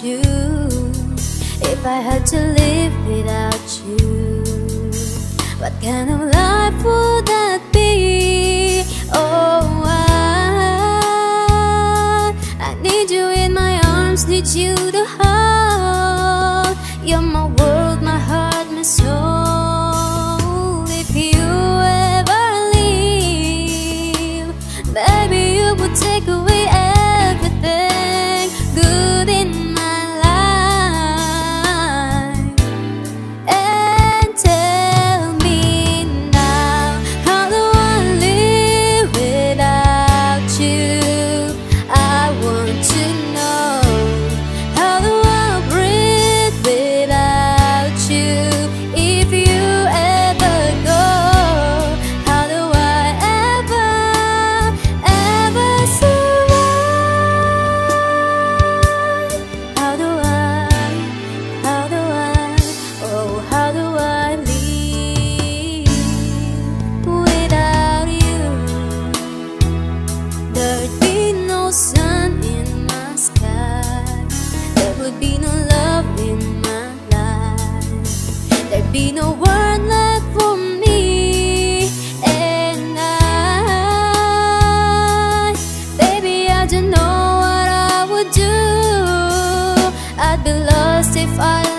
you, if I had to live without you, what kind of life would that be? Oh, I need you in my arms, need you to hold. You're my world, my heart, my soul. If you ever leave, baby, you would take away everything good in my life. And tell me now, how do I live without you? I want to know, how do I breathe without you? If you ever go, how do I ever survive? How do I, oh, how do I live without you? There'd be no sun in my sky, there would be no love in my life, there'd be no word left for me. And baby, I don't know what I would do. I'd be lost if I